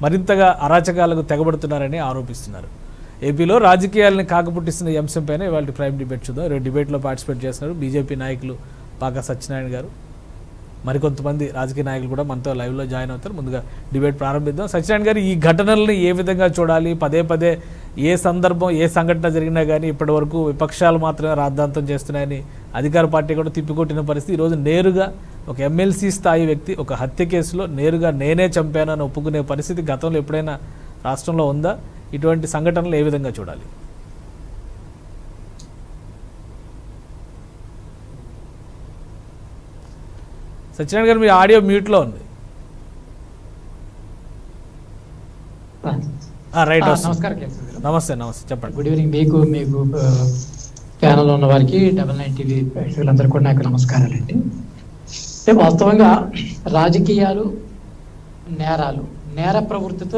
మరింతగా అరాచకాలకు తెగబడుతున్నారని ఆరోపిస్తున్నారు. ఏపీలో రాజకీయాలను కాకపుట్టిస్తున్న ఈ అంశంపైన ఇవాళ ప్రైమ్ డిబేట్ చూద్దాం. రేపు డిబేట్లో పార్టిసిపేట్ చేస్తున్నారు బీజేపీ నాయకులు పాకా సత్యనారాయణ గారు, మరికొంతమంది రాజకీయ నాయకులు కూడా మనతో లైవ్లో జాయిన్ అవుతారు. ముందుగా డిబేట్ ప్రారంభిద్దాం. సత్యనారాయణ గారు, ఈ ఘటనల్ని ఏ విధంగా చూడాలి? పదే పదే ఏ సందర్భం ఏ సంఘటన జరిగినా కానీ ఇప్పటి వరకు విపక్షాలు మాత్రమే రాద్ధాంతం చేస్తున్నాయని అధికార పార్టీ కూడా తిప్పికొట్టిన పరిస్థితి. ఈరోజు నేరుగా ఒక ఎమ్మెల్సీ స్థాయి వ్యక్తి ఒక హత్య కేసులో నేరుగా నేనే చంపానని ఒప్పుకునే పరిస్థితి గతంలో ఎప్పుడైనా రాష్ట్రంలో ఉందా? ఇటువంటి సంఘటనలు ఏ విధంగా చూడాలి? సత్యనారాయణ గారు, మీ ఆడియో మ్యూట్లో ఉంది. రైట్, నమస్కారం. నమస్తే చెప్పండి. గుడ్ ఈవినింగ్ మీకు ప్యానల్ ఉన్న వారికి 99 టీవీ ప్రేక్షకులందరూ కూడా నాకు నమస్కారాలండి. అంటే వాస్తవంగా రాజకీయాలు నేరాలు, నేర ప్రవృత్తితో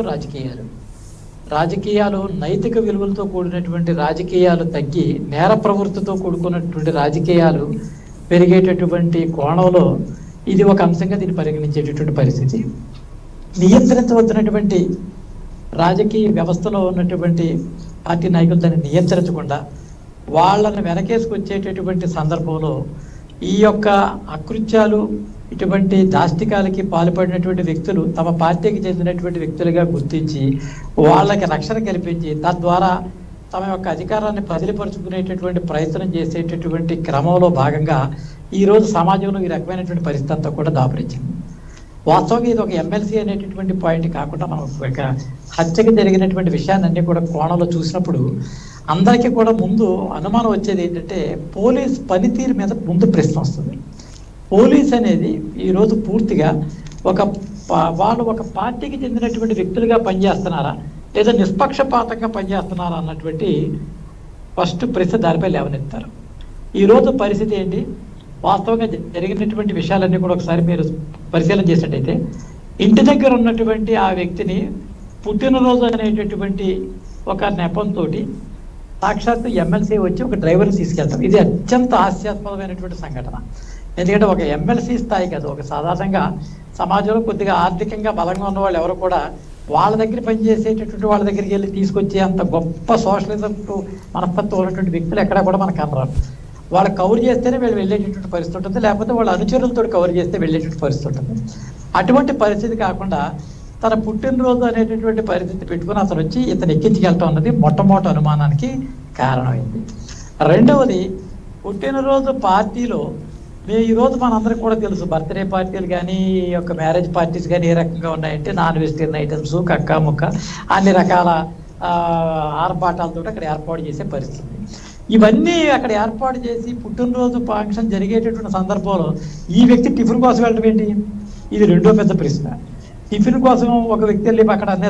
రాజకీయాలు నైతిక విలువలతో కూడినటువంటి రాజకీయాలు తగ్గి నేర ప్రవృత్తితో కూడుకున్నటువంటి రాజకీయాలు పెరిగేటటువంటి కోణంలో ఇది ఒక అంశంగా దీన్ని పరిగణించేటటువంటి పరిస్థితి. నియంత్రించవలసినటువంటి రాజకీయ వ్యవస్థలో ఉన్నటువంటి పార్టీ నాయకులు దాన్ని నియంత్రించకుండా వాళ్ళని వెనకేసుకొచ్చేటటువంటి సందర్భంలో ఈ యొక్క అకృత్యాలు, ఇటువంటి దాష్టికాలకి పాల్పడినటువంటి వ్యక్తులు తమ పార్టీకి చెందినటువంటి వ్యక్తులుగా గుర్తించి వాళ్ళకి రక్షణ కల్పించి తద్వారా తమ యొక్క అధికారాన్ని బదిలీపరుచుకునేటటువంటి ప్రయత్నం చేసేటటువంటి క్రమంలో భాగంగా ఈరోజు సమాజంలో ఈ రకమైనటువంటి పరిస్థితి అంతా కూడా దాపురించింది. వాస్తవంగా ఇది ఒక ఎమ్మెల్సీ అనేటటువంటి పాయింట్ కాకుండా మనం ఒక హత్యకి జరిగినటువంటి విషయాన్ని అన్ని కూడా కోణంలో చూసినప్పుడు అందరికీ కూడా ముందు అనుమానం వచ్చేది ఏంటంటే పోలీస్ పనితీరు మీద ముందు ప్రశ్న వస్తుంది. పోలీస్ అనేది ఈరోజు పూర్తిగా వాళ్ళు ఒక పార్టీకి చెందినటువంటి వ్యక్తులుగా పనిచేస్తున్నారా లేదా నిష్పక్షపాతంగా పనిచేస్తున్నారా అన్నటువంటి ఫస్ట్ ప్రశ్న దానిపై లేవనెత్తారు. ఈరోజు పరిస్థితి ఏంటి? వాస్తవంగా జరిగినటువంటి విషయాలన్నీ కూడా ఒకసారి మీరు పరిశీలన చేసినట్టయితే ఇంటి దగ్గర ఉన్నటువంటి ఆ వ్యక్తిని పుట్టినరోజు అనేటటువంటి ఒక నెపంతో సాక్షాత్తు ఎమ్మెల్సీ వచ్చి ఒక డ్రైవర్ని తీసుకెళ్తాం. ఇది అత్యంత హాస్యాస్పదమైనటువంటి సంఘటన. ఎందుకంటే ఒక ఎమ్మెల్సీ స్థాయి కాదు, ఒక సాధారణంగా సమాజంలో కొద్దిగా ఆర్థికంగా బలంగా ఉన్న వాళ్ళు ఎవరు కూడా వాళ్ళ దగ్గర పనిచేసేటటువంటి వాళ్ళ దగ్గరికి వెళ్ళి తీసుకొచ్చే అంత గొప్ప సోషలిజం మనస్తత్వం ఉన్నటువంటి వ్యక్తులు ఎక్కడా కూడా మనకు కనరారు. వాళ్ళు కవర్ చేస్తేనే వీళ్ళు వెళ్ళేటటువంటి పరిస్థితి ఉంటుంది, లేకపోతే వాళ్ళ అనుచరులతో కవర్ చేస్తే వెళ్ళేటటువంటి పరిస్థితి ఉంటుంది. అటువంటి పరిస్థితి కాకుండా తన పుట్టినరోజు అనేటటువంటి పరిస్థితి పెట్టుకుని అతను వచ్చి ఇతను ఎక్కించుకెళ్ళటం అన్నది మొట్టమొదటి అనుమానానికి కారణమైంది. రెండవది, పుట్టినరోజు పార్టీలో ఈరోజు మనందరికి కూడా తెలుసు బర్త్డే పార్టీలు కానీ ఈ యొక్క మ్యారేజ్ పార్టీస్ కానీ ఏ రకంగా ఉన్నాయంటే నాన్ వెజిటేరియన్ ఐటమ్స్, కక్క ముక్క అన్ని రకాల ఆర్భాటాలతో అక్కడ ఏర్పాటు చేసే పరిస్థితి. ఇవన్నీ అక్కడ ఏర్పాటు చేసి పుట్టినరోజు ఫంక్షన్ జరిగేటటువంటి సందర్భంలో ఈ వ్యక్తి టిఫిన్ కోసం వెళ్ళడం ఏంటి? ఇది రెండో పెద్ద ప్రశ్న. టిఫిన్ కోసం ఒక వ్యక్తి వెళ్ళి అక్కడ అన్ని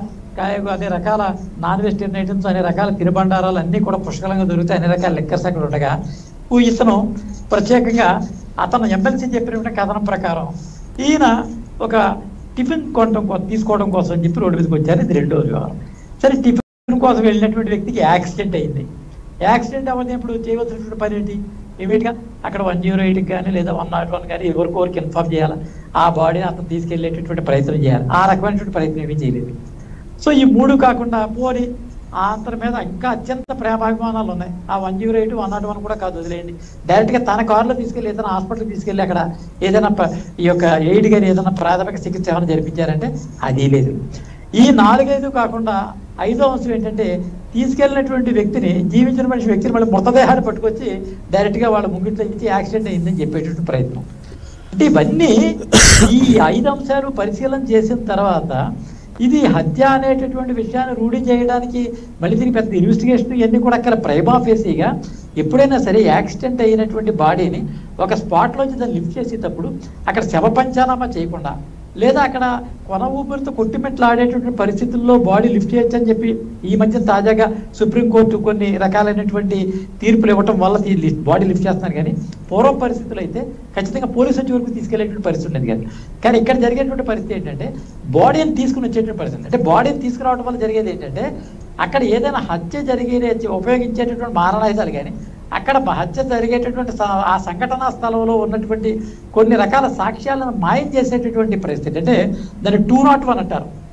రకాల నాన్ వెజిటేరియన్ ఐటమ్స్, అన్ని రకాల తినుబండారాలు అన్నీ కూడా పుష్కలంగా దొరుకుతాయి, అన్ని రకాల లిక్కర్స్ అక్కడ ఉండగా ఇతను ప్రత్యేకంగా అతను ఎమ్మెల్సీ చెప్పినటువంటి కథనం ప్రకారం ఈయన ఒక టిఫిన్ తీసుకోవడం కోసం అని చెప్పి రోడ్డు మీదకి వచ్చారు. ఇది రెండో వ్యవహారం. సరే, టిఫిన్ కోసం వెళ్ళినటువంటి వ్యక్తికి యాక్సిడెంట్ అయింది. యాక్సిడెంట్ అవ్వనప్పుడు చేయవలసినటువంటి పని ఏంటి? ఇమీడియట్గా అక్కడ 108కి కానీ లేదా 101 కానీ ఎవరికి ఇన్ఫార్మ్ చేయాలి, ఆ బాడీని అతను తీసుకెళ్లేటటువంటి ప్రయత్నం చేయాలి. ఆ రకమైనటువంటి ప్రయత్నం ఏమీ చేయలేదు. సో ఈ మూడు కాకుండా పోనీ అతని మీద ఇంకా అత్యంత ప్రేమాభిమానాలు ఉన్నాయి. ఆ 108, 101 కూడా కాదు, వదిలేయండి. డైరెక్ట్గా తన కారులో తీసుకెళ్ళి ఏదైనా హాస్పిటల్కి తీసుకెళ్ళి అక్కడ ఏదైనా ఈ యొక్క ఎయిడ్ కానీ ఏదైనా ప్రాథమిక చికిత్స ఏమైనా జరిపించారంటే అది లేదు. ఈ 4-5 కాకుండా 5వ అంశం ఏంటంటే తీసుకెళ్ళినటువంటి వ్యక్తిని, జీవించిన వ్యక్తిని మళ్ళీ మృతదేహాన్ని పట్టుకొచ్చి డైరెక్ట్గా వాళ్ళ ముంగిట్లో ఇచ్చి యాక్సిడెంట్ అయిందని చెప్పేటటువంటి ప్రయత్నం. అంటే ఇవన్నీ ఈ 5 అంశాలు పరిశీలన చేసిన తర్వాత ఇది హత్య అనేటటువంటి విషయాన్ని రూఢి చేయడానికి మళ్ళీ దీనికి పెద్ద ఇన్వెస్టిగేషన్ ఇవన్నీ కూడా అక్కడ ప్రైమా ఫేసీగా ఎప్పుడైనా సరే యాక్సిడెంట్ అయినటువంటి బాడీని ఒక స్పాట్లోంచి దాన్ని లిఫ్ట్ చేసేటప్పుడు అక్కడ శవ పంచనామా చేయకుండా లేదా అక్కడ కొన ఊపిరితో కొట్టిమెట్లు ఆడేటటువంటి పరిస్థితుల్లో బాడీ లిఫ్ట్ చేయొచ్చు అని చెప్పి ఈ మధ్య తాజాగా సుప్రీంకోర్టు కొన్ని రకాలైనటువంటి తీర్పులు ఇవ్వటం వల్ల బాడీ లిఫ్ట్ చేస్తున్నారు. కానీ పూర్వ పరిస్థితులు అయితే ఖచ్చితంగా పోలీసు వచ్చే వరకు తీసుకెళ్లేటువంటి పరిస్థితి ఉండేది కాదు. కానీ ఇక్కడ జరిగేటువంటి పరిస్థితి ఏంటంటే బాడీని తీసుకుని వచ్చేటువంటి పరిస్థితి. అంటే బాడీని తీసుకురావడం వల్ల జరిగేది ఏంటంటే అక్కడ ఏదైనా హత్య ఉపయోగించేటటువంటి మారణాయుధాలు కానీ అక్కడ హత్య జరిగేటటువంటి ఆ సంఘటనా స్థలంలో ఉన్నటువంటి కొన్ని రకాల సాక్ష్యాలను మాయం చేసేటటువంటి పరిస్థితి. అంటే దాన్ని 201 అంటారు.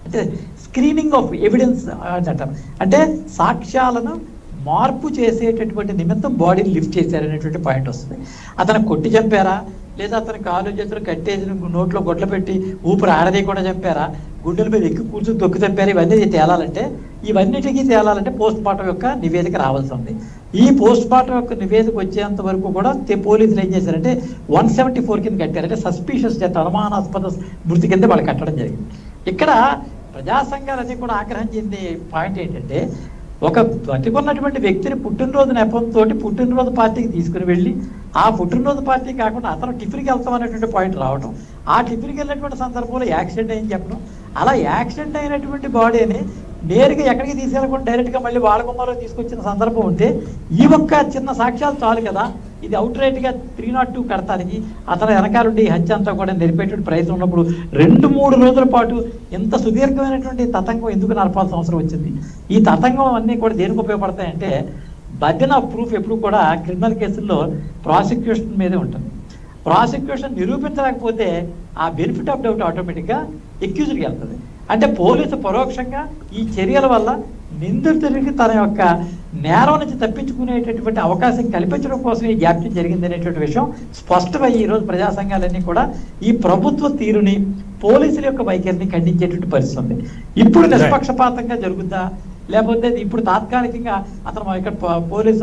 అంటే స్క్రీనింగ్ ఆఫ్ ఎవిడెన్స్ అంటారు. అంటే సాక్ష్యాలను మార్పు చేసేటటువంటి నిమిత్తం బాడీని లిఫ్ట్ చేశారనేటువంటి పాయింట్ వస్తుంది. అతను కొట్టి చంపారా, లేదా అతని కాలు చేతులు కట్టేసి నోట్లో గొడ్ల పెట్టి ఊపిరి ఆడదీయకుండా చంపారా, గుండెల మీద ఎక్కి కూర్చొని తొక్కి చంపారా, ఇవన్నిటికీ తేలాలంటే పోస్ట్ మార్టం యొక్క నివేదిక రావాల్సి ఉంది. ఈ పోస్ట్ మార్టం యొక్క నివేదిక వచ్చేంత వరకు కూడా పోలీసులు ఏం చేశారంటే 174 కింద కట్టారు. అంటే సస్పీషియస్ డెత్, అనుమానాస్పద మృతి కింద వాళ్ళు కట్టడం జరిగింది. ఇక్కడ ప్రజా సంఘాలన్నీ కూడా ఆగ్రహం చెందే పాయింట్ ఏంటంటే, ఒక బతికున్నటువంటి వ్యక్తిని పుట్టినరోజు నెపంతో పుట్టినరోజు పార్టీకి తీసుకుని వెళ్ళి, ఆ పుట్టినరోజు పార్టీ కాకుండా అతను టిఫిన్కి వెళ్తాం అనేటువంటి పాయింట్ రావడం, ఆ టిఫిన్కి వెళ్ళినటువంటి సందర్భంలో యాక్సిడెంట్ అయింది చెప్పడం, అలా యాక్సిడెంట్ అయినటువంటి బాడీని నేరుగా ఎక్కడికి తీసుకెళ్ళకుండా డైరెక్ట్గా మళ్ళీ వాడకొమ్మలో తీసుకొచ్చిన సందర్భం ఉంటే, ఈ ఒక్క చిన్న సాక్ష్యాలు చాలు కదా ఇది అవుట్ రైట్గా 302 కడతానికి. అతను వెనకాలండి ఈ హత్య అంతా కూడా నిలిపేటువంటి ప్రయత్నం ఉన్నప్పుడు 2-3 రోజుల పాటు ఎంత సుదీర్ఘమైనటువంటి తతంగం ఎందుకు నడపాల్సిన అవసరం వచ్చింది? ఈ తతంగం అన్నీ కూడా దేనికి ఉపయోగపడతాయంటే, బర్డెన్ ఆఫ్ ప్రూఫ్ ఎప్పుడు కూడా క్రిమినల్ కేసుల్లో ప్రాసిక్యూషన్ మీదే ఉంటుంది. ప్రాసిక్యూషన్ నిరూపించలేకపోతే ఆ బెనిఫిట్ ఆఫ్ డౌట్ ఆటోమేటిక్గా ఎక్యూజ్డ్కి వెళ్తుంది. అంటే పోలీసు పరోక్షంగా ఈ చర్యల వల్ల నిందితుడికి తన యొక్క నేరం నుంచి తప్పించుకునేటటువంటి అవకాశం కల్పించడం కోసం ఈ జాప్యం జరిగింది అనేటువంటి విషయం స్పష్టమై ఈరోజు ప్రజా సంఘాలన్నీ కూడా ఈ ప్రభుత్వ తీరుని, పోలీసుల యొక్క వైఖరిని ఖండించేటువంటి పరిస్థితి ఉంది. ఇప్పుడు నిష్పక్షపాతంగా జరుగుద్దా, లేకపోతే ఇప్పుడు తాత్కాలికంగా అతను ఇక్కడ పోలీసు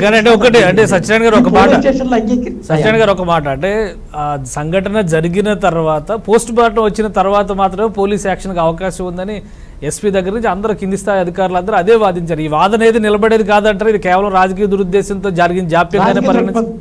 సత్యనారాయణ గారు ఒక మాట అంటే, సంఘటన జరిగిన తర్వాత పోస్ట్ మార్టం వచ్చిన తర్వాత మాత్రమే పోలీస్ యాక్షన్కి అవకాశం ఉందని ఎస్పీ దగ్గర నుంచి అందరూ కింది స్థాయి అధికారులు అందరూ అదే వాదించారు. ఈ వాదన ఏది నిలబడేది కాదంటారు, ఇది కేవలం రాజకీయ దురుద్దేశంతో జరిగిన జాప్యంగానే పరిగణించారు.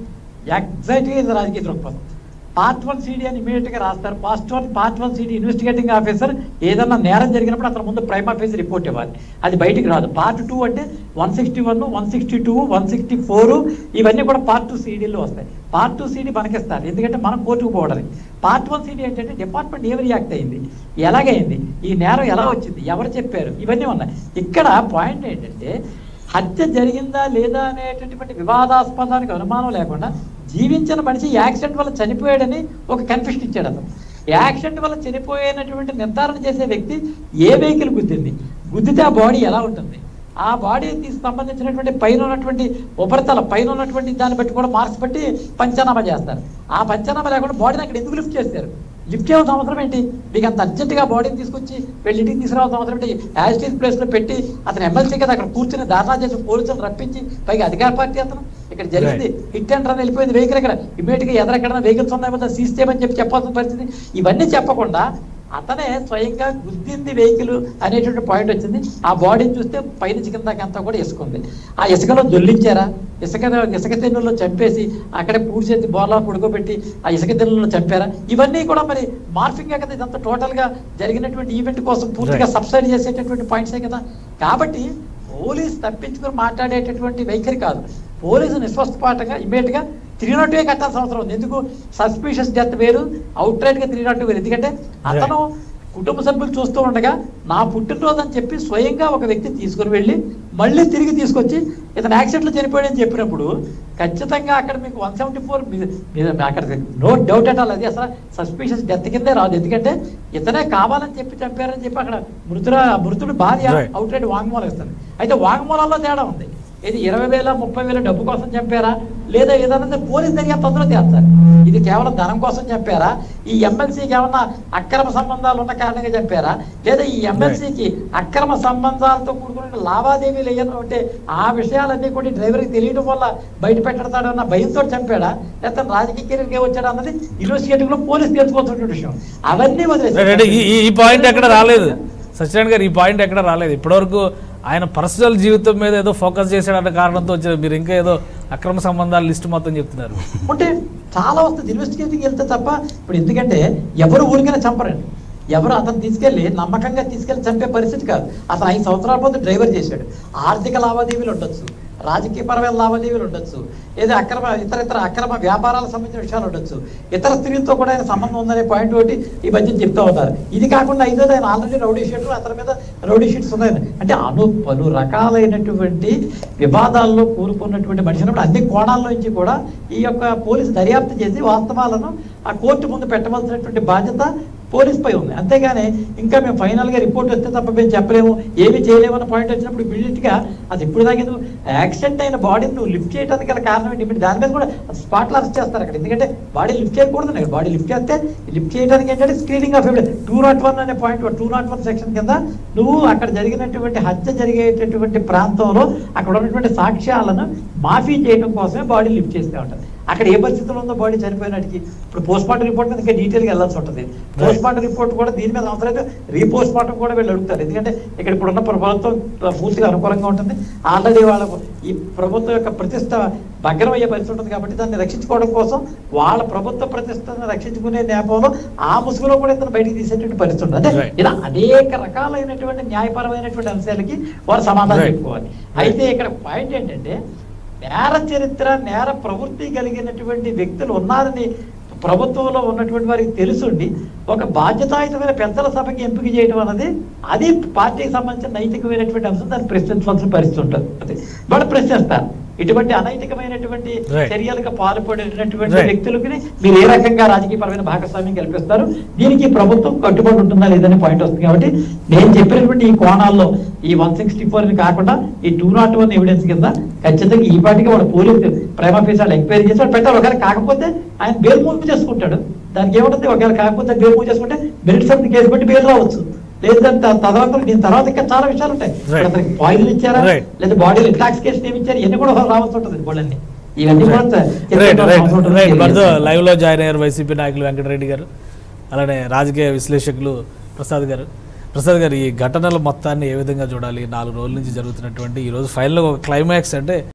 రాజకీయ దృక్పథం. పార్ట్ 1 CD అని ఇమీడియట్గా రాస్తారు. పార్ట్ 1 CD ఇన్వెస్టిగేటింగ్ ఆఫీసర్ ఏదన్నా నేరం జరిగినప్పుడు అతను ముందు ప్రైమ్ ఆఫీస్ రిపోర్ట్ ఇవ్వాలి, అది బయటికి రాదు. పార్ట్ 2 అంటే 161, 162, 164 ఇవన్నీ కూడా పార్ట్ 2 CDలో వస్తాయి. పార్ట్ 2 CD మనకిస్తారు, ఎందుకంటే మనం కోర్టుకు పోవడానికి. పార్ట్ 1 CD ఏంటంటే డిపార్ట్మెంట్ ఏం రియాక్ట్ అయింది, ఎలాగైంది, ఈ నేరం ఎలా వచ్చింది, ఎవరు చెప్పారు, ఇవన్నీ ఉన్నాయి. ఇక్కడ పాయింట్ ఏంటంటే, హత్య జరిగిందా లేదా అనేటటువంటి వివాదాస్పదానికి అనుమానం లేకుండా జీవించిన మనిషి యాక్సిడెంట్ వల్ల చనిపోయాడని ఒక కన్ఫెషన్ ఇచ్చాడు. అతను యాక్సిడెంట్ వల్ల చనిపోయినటువంటి నిర్ధారణ చేసే వ్యక్తి ఏ వెహికల్ గుద్దితే ఆ బాడీ ఎలా ఉంటుంది, ఆ బాడీకి సంబంధించినటువంటి పైన ఉన్నటువంటి ఉపరితల పైన ఉన్నటువంటి దాన్ని బట్టి కూడా మార్క్స్ బట్టి పంచనామా చేస్తారు. ఆ పంచనామా లేకుండా బాడీని అక్కడ ఎందుకు లిఫ్ట్ చేస్తారు? లిఫ్ట్ చేయాల్సిన అవసరం ఏంటి? మీకు అంత అర్జెంటుగా బాడీని తీసుకొచ్చి ఇంటికి తీసుకురావాల్సిన అవసరం ఏంటి? యాజిటీస్ ప్లేస్లో పెట్టి అతను ఎమ్మెల్సీ కదా అక్కడ కూర్చుని ధర్నా చేసి పోలీసులను రప్పించి, పైగా అధికార పార్టీ అతను ఇక్కడ జరిగింది హిట్ అండ్ రన్ వెళ్ళిపోయింది వెహికల్, ఇక్కడ ఇమీడియట్గా ఎక్కడైనా వెహికల్స్ ఉన్నాయో సీజ్ చేయమని చెప్పాల్సిన పరిస్థితి. ఇవన్నీ చెప్పకుండా అతనే స్వయంగా గుద్దింది వెహికల్ అనేటువంటి పాయింట్ వచ్చింది. ఆ బాడీని చూస్తే పైన కిందకి అంతా కూడా ఇసుక ఉంది. ఆ ఇసుకలో దొల్లించారా, ఇసుక తెన్నుల్లో చంపేసి అక్కడే పూడ్చేసి బోర్లా పుడుకోబెట్టి ఆ ఇసుక తెన్నుల్లో చంపారా? ఇవన్నీ కూడా మరి మార్ఫింగ్ కదా, ఇదంతా టోటల్గా జరిగినటువంటి ఈవెంట్ కోసం పూర్తిగా సబ్సైడ్ చేసేటటువంటి పాయింట్సే కదా. కాబట్టి పోలీసు తప్పించుకుని మాట్లాడేటటువంటి వైఖరి కాదు. పోలీసు నిస్వస్థపాఠంగా ఇమీడియట్గా 302 కట్టాల్సిన అవసరం ఉంది. ఎందుకు? సస్పీషియస్ డెత్ వేరు, అవుట్ రైట్గా 302 వేరు. ఎందుకంటే అతను కుటుంబ సభ్యులు చూస్తూ ఉండగా నా పుట్టినరోజు అని చెప్పి స్వయంగా ఒక వ్యక్తి తీసుకుని వెళ్ళి మళ్ళీ తిరిగి తీసుకొచ్చి ఇతను యాక్సిడెంట్లో చనిపోయాడని చెప్పినప్పుడు ఖచ్చితంగా అక్కడ మీకు 174 అక్కడ నో డౌట్ అట్ ఆల్, అది అసలు సస్పీషియస్ డెత్ కిందే రాదు. ఎందుకంటే ఇతనే కావాలని చెప్పి చంపారని చెప్పి అక్కడ మృతుడు భార్య అవుట్ రైట్ వాంగ్మూలం ఇస్తారు. అయితే వాంగ్మూలంలో తేడా ఉంది. ఇది 20,000 30,000 డబ్బు కోసం చంపారా, లేదా ఏదన్నా పోలీస్ దర్యాప్తు అందులో తేల్చాలి. ఇది కేవలం ధనం కోసం చంపారా, ఈ ఎమ్మెల్సీకి ఏమన్నా అక్రమ సంబంధాలు ఉన్న కారణంగా చంపారా, లేదా ఈ ఎమ్మెల్సీకి అక్రమ సంబంధాలతో కూడుకున్న లావాదేవీలు ఏమైనా ఉంటే ఆ విషయాలన్నీ కూడా డ్రైవర్కి తెలియడం వల్ల బయట పెట్టడతాడన్న భయంతో చంపాడా, లేదా రాజకీయ కెరీర్కి వచ్చాడా అన్నది ఇన్వెస్టిగేటివ్ లో పోలీసు తెలుసుకోవాల్సిన విషయం. అవన్నీ వదిలేసి ఈ పాయింట్ ఎక్కడ రాలేదు సత్యనారాయణ గారు, ఈ పాయింట్ ఎక్కడ రాలేదు ఇప్పటివరకు. ఆయన పర్సనల్ జీవితం మీద ఏదో ఫోకస్ చేశాడన్న కారణంతో మీరు ఇంకా ఏదో అక్రమ సంబంధాల లిస్ట్ మొత్తం చెప్తున్నారు. అంటే చాలా వస్తుంది ఇన్వెస్టిగేటింగ్ వెళ్తే తప్ప. ఇప్పుడు ఎందుకంటే ఎవరు ఊరికైనా చంపరండి, ఎవరు అతను తీసుకెళ్ళి నమ్మకంగా తీసుకెళ్ళి చంపే పరిస్థితి కాదు. అతను 5 సంవత్సరాల పాటు డ్రైవర్ చేశాడు. ఆర్థిక లావాదేవీలు ఉండొచ్చు, రాజకీయపరమైన లావాదేవీలు ఉండొచ్చు, ఏదో ఇతర అక్రమ వ్యాపారాలకు సంబంధించిన విషయాలు ఉండొచ్చు, ఇతర స్త్రీలతో కూడా ఆయన సంబంధం ఉందనే పాయింట్ ఒకటి ఈ మధ్య చెప్తూ ఉంటారు. ఇది కాకుండా ఐదోది ఆయన ఆల్రెడీ రౌడీ షీటర్, అతని మీద రౌడీ షీట్స్ ఉన్నాయి. అంటే పలు రకాలైనటువంటి వివాదాల్లో కూరుకున్నటువంటి మనిషి అన్నప్పుడు అన్ని కోణాల్లో నుంచి కూడా ఈ యొక్క పోలీసు దర్యాప్తు చేసి వాస్తవాలను ఆ కోర్టు ముందు పెట్టవలసినటువంటి బాధ్యత పోలీస్ పై ఉంది. అంతేగాని ఇంకా మేము ఫైనల్ గా రిపోర్ట్ వస్తే తప్ప మేము చెప్పలేము, ఏమి చేయలేము అన్న పాయింట్ వచ్చినప్పుడు ఇమీడియట్ గా అది ఇప్పుడు దాకా యాక్సిడెంట్ అయిన బాడీని నువ్వు లిఫ్ట్ చేయడానికి గల కారణం ఏంటి? దాని మీద కూడా స్పాట్ లో అరెస్ట్ చేస్తారు అక్కడ. ఎందుకంటే బాడీ లిఫ్ట్ చేయకూడదు అక్కడ. బాడీ లిఫ్ట్ చేస్తే లిఫ్ట్ చేయడానికి ఏంటంటే స్క్రీనింగ్ ఆఫ్ ఎవిడెన్స్ 201 అనే పాయింట్ 201 సెక్షన్ కింద నువ్వు అక్కడ జరిగినటువంటి హత్య జరిగేటటువంటి ప్రాంతంలో అక్కడ ఉన్నటువంటి సాక్ష్యాలను మాఫీ చేయడం కోసమే బాడీ లిఫ్ట్ చేస్తూ ఉంటుంది. అక్కడ ఏ పరిస్థితుల్లో ఉందో బాడీ చనిపోయినట్టుకి ఇప్పుడు పోస్ట్ మార్టం రిపోర్ట్ మీద ఇంకా డీటెయిల్గా వెళ్ళాల్సి ఉంటుంది. పోస్ట్ మార్టం రిపోర్ట్ కూడా దీని మీద అవసరం అయితే రీపోస్ట్ మార్టం కూడా వీళ్ళు అడుగుతారు. ఎందుకంటే ఇక్కడ ఇప్పుడున్న ప్రభుత్వం పూర్తిగా అనుకూలంగా ఉంటుంది. ఆల్రెడీ వాళ్ళకు ఈ ప్రభుత్వం యొక్క ప్రతిష్ట భగ్నం అయ్యే పరిస్థితి ఉంటుంది కాబట్టి దాన్ని రక్షించుకోవడం కోసం వాళ్ళ ప్రభుత్వ ప్రతిష్టను రక్షించుకునే నేపథ్యంలో ఆ ముసుగులో కూడా ఇతను బయటికి తీసేటువంటి పరిస్థితి ఉంటుంది. అంటే ఇలా అనేక రకాలైనటువంటి న్యాయపరమైనటువంటి అంశాలకి వారు సమాధానం చెప్పుకోవాలి. అయితే ఇక్కడ పాయింట్ ఏంటంటే నేర చరిత్ర నేర ప్రవృత్తి కలిగినటువంటి వ్యక్తులు ఉన్నారని ప్రభుత్వంలో ఉన్నటువంటి వారికి తెలుసుండి ఒక బాధ్యతాయుతమైన పెద్దల సభకి ఎంపిక చేయడం అన్నది అది పార్టీకి సంబంధించిన నైతికమైనటువంటి అంశం. దాన్ని ప్రశ్నించవలసిన పరిస్థితి ఉంటుంది. వాళ్ళు ప్రశ్నిస్తారు. ఇటువంటి అనైతికమైనటువంటి చర్యలకు పాల్పడినటువంటి వ్యక్తులకి మీరు ఏ రకంగా రాజకీయపరమైన భాగస్వామ్యం కల్పిస్తారు, దీనికి ప్రభుత్వం కట్టుబడి ఉంటుందా లేదనే పాయింట్ వస్తుంది. కాబట్టి నేను చెప్పినటువంటి ఈ కోణాల్లో ఈ 164 కాకుండా ఈ 201 ఎవిడెన్స్ కింద ఖచ్చితంగా ఈ పార్టీకి వాడు పోలీసు ప్రైమ్ ఆఫీసర్ ఎంక్వైరీ చేసి వాడు పెట్టాలి. ఒకవేళ కాకపోతే ఆయన బెయిల్ మూవ్ చేసుకుంటాడు. దానికి ఏముంటుంది, ఒకవేళ కాకపోతే బెయిల్ మూవ్ చేసుకుంటే మెరిట్స్ ఆఫ్ ది కేసు బట్టి బెయిల్ రావచ్చు. లేదంటే దీని తర్వాత ఇంకా చాలా విషయాలు ఉంటాయి. అతనికి పాయిజన్ ఇచ్చారా లేదా బాడీలో ఇంటాక్సికేషన్ ఏమి ఇచ్చారు, ఇవన్నీ కూడా రావాల్సి ఉంటుంది. వాళ్ళని ఇవన్నీ కూడా లైవ్ లో జాయిన్ అయ్యారు వైసీపీ నాయకులు వెంకటరెడ్డి గారు, అలానే రాజకీయ విశ్లేషకులు ప్రసాద్ గారు. ప్రసాద్ గారు, ఈ ఘటనల మొత్తాన్ని ఏ విధంగా చూడాలి? 4 రోజుల నుంచి జరుగుతున్నటువంటి ఈ రోజు ఫైనల్ ఒక క్లైమాక్స్ అంటే